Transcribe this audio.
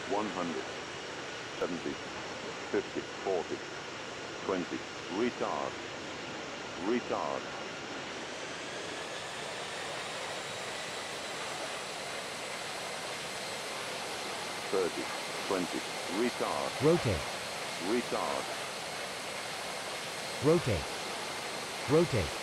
100, 70, 50, 40, 20, retard, retard, 30, 20, retard, rotate, retard, rotate, rotate,